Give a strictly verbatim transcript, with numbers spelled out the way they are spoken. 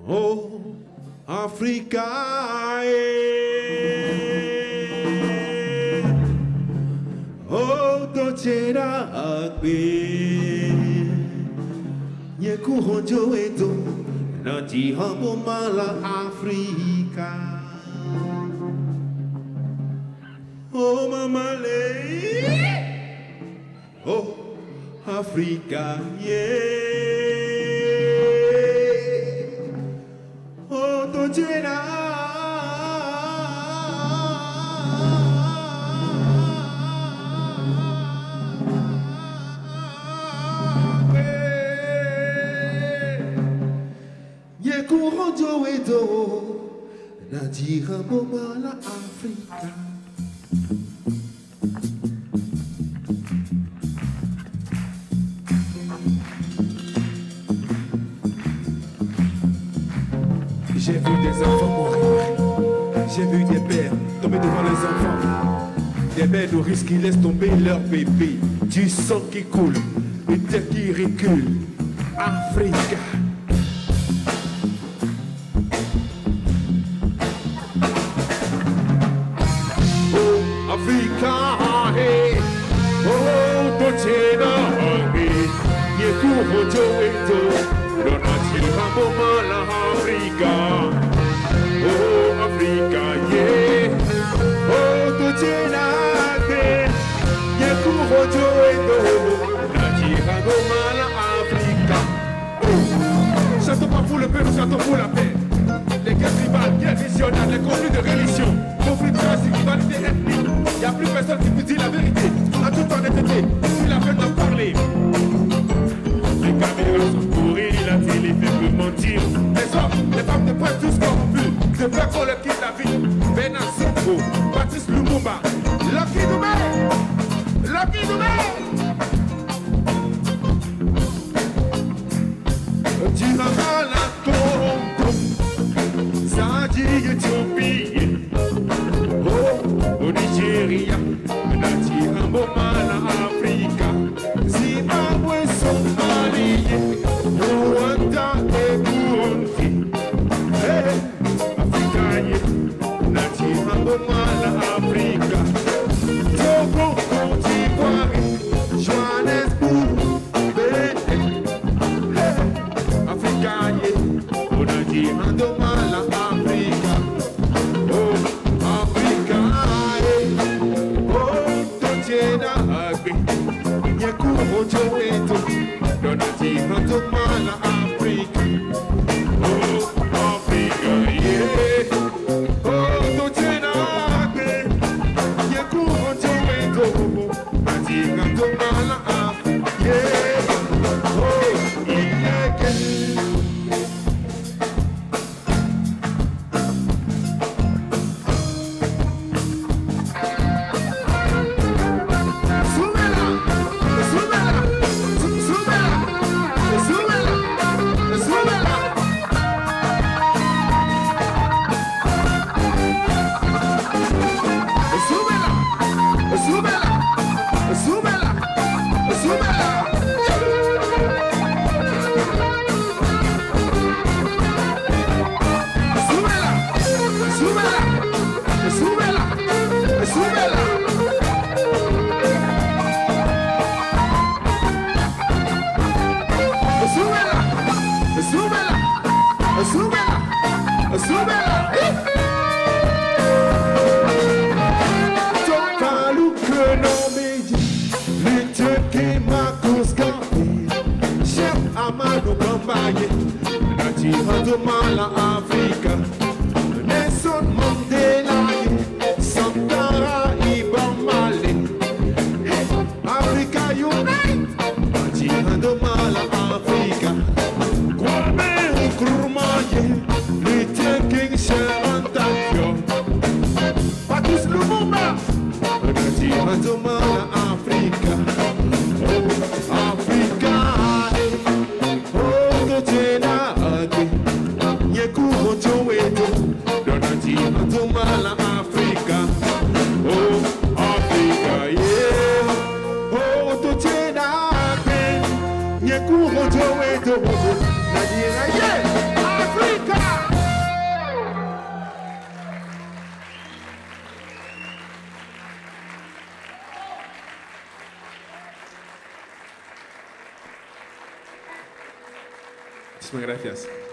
Oh, Africa, oh, Dochera Agbe, Nyekuhojo Edo, Nati Hambo Mala Africa. Oh, Mama Le, oh, Africa, yeah. Oh, Dochera. Yekuhojo Edo, Nati Hambo Mala Africa. J'ai vu des enfants mourir, j'ai vu des pères tomber devant les enfants, des mères nourrices qui laissent tomber leurs bébés, du sang qui coule, une tête qui recule. Africa. Oh, Africa, hey, oh, Dochera, hey, Yekuhojo Edo, Donati Hambo Mala Africa. Oh, Africa, yeah. Oh, Dochera, hey, Yekuhojo Edo, Donati Hambo Mala Africa. Oh, chantons pas pour le peuple, chantons pour la paix. Les guerres tribales, guerres régionales, les conflits de religion, conflits de race, rivalité ethnique. Il n'y a plus personne qui peut dire la vérité. En toute honnêteté, il a peine d'en parler. Les caméras sont pourries, la télé fait que mentir. Les hommes, les femmes de presse, tous corrompus. De peur qu'on leur quitte la vie. Bernard Sokho, Patrice Lumumba, Lucky Dubé, Lucky Dubé. Tirana Congo, Sadi Ethiopie, oh, au Nigeria, Nati Hambo Mala Africa, Zimbabwe, Somalie, Rwanda et Burundi, hey, Africa, Nati Hambo Mala Africa, Togo, Côte d'Ivoire, Johannesburg, Benin, Africa, Nati Hambo Mala Africa, oh, Africa, oh, Dochera Agbe, Yekuhojo Edo, Donati Hambo Mala Africa, oh, Africa, yeah, oh, Dochera Agbe, Yekuhojo Edo, Donati Hambo Mala Africa, yeah, oh, yeah. Nati Hambo Mala Africa, Nelson Mandela, Sankara Ibn Mali, Africa Unite, Nati Hambo Mala Africa, Kwame Nkrumah, Luther King, Sharon Taylor, Patrice Lumumba, Nati Hambo Mala Africa, oh, Africa. Dochera Agbe, Yekuhojo Edo, Donati Hambo Mala Africa, oh, Africa, yeah, oh, Dochera Agbe, Yekuhojo Edo, Nigeria, yeah, Africa. Muchísimas gracias.